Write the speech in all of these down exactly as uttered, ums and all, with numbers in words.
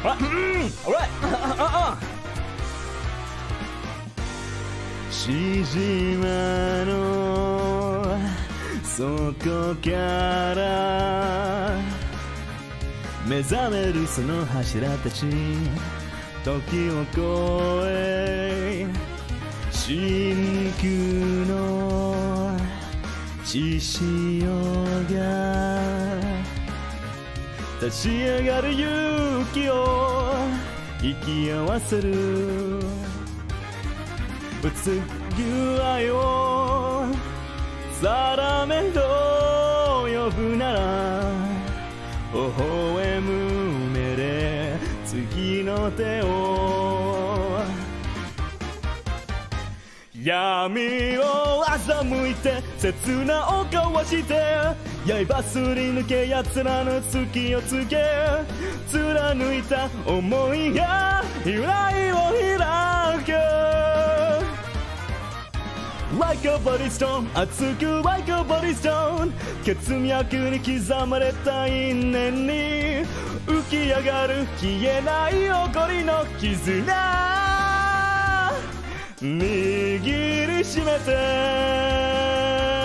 しじまの底から目覚めるその柱たち、時を超え真空の血潮が立ち上がる勇気を引き合わせる。うつぐ愛を定めと呼ぶなら、微笑む目で次の手を、闇を欺いて刹那を交わして、刃すり抜け奴らの隙をつけ、貫いた思いが未来を開く。Like a body stone 熱く Like a body stone 血脈に刻まれた因縁に浮き上がる消えない誇りの絆、握りしめて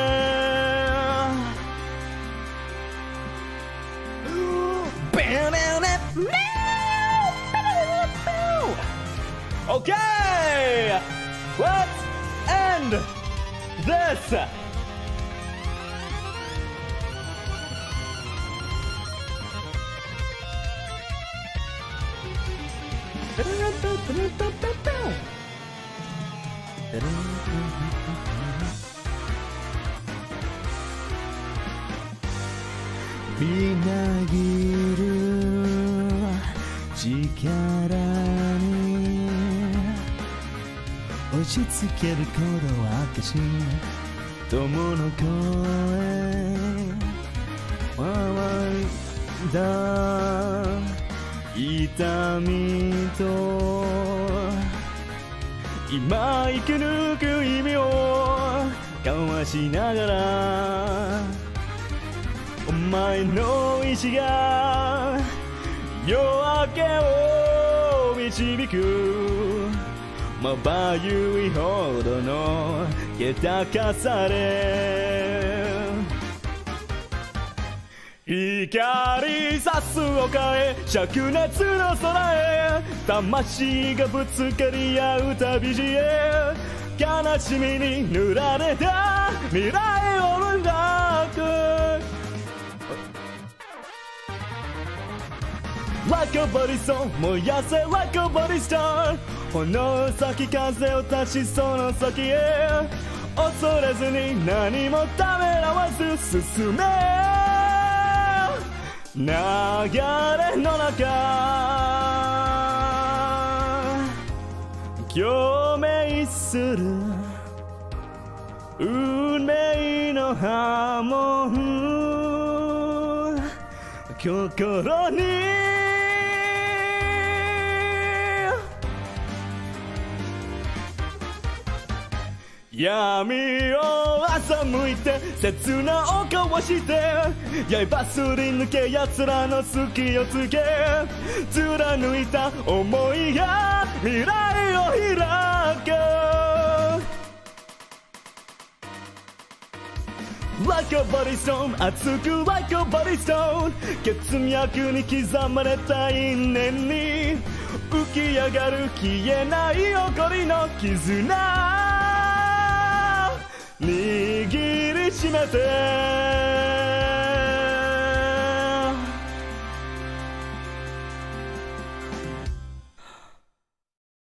Okay! Let's end this!みなぎる力に押し付ける鼓動を明かし、友の声乾いた痛みと今生き抜く意味を交わしながら、お前の意志が夜明けを導く、まばゆいほどの気高さで光さす丘へ灼熱の空へ、魂がぶつかり合う旅路へ、悲しみに塗られた未来を描く。Like a body stone 燃やせ Like a body star 炎咲き風を立ちその先へ、恐れずに何もためらわず進め、流れの中共鳴する運命の波紋、心に闇を欺いて刹那を交わして、刃すり抜け奴らの隙をつけ、貫いた思いが未来を開く。 Like a body stone 熱く Like a body stone 血脈に刻まれた因縁に浮き上がる消えない誇りの絆、握りしめて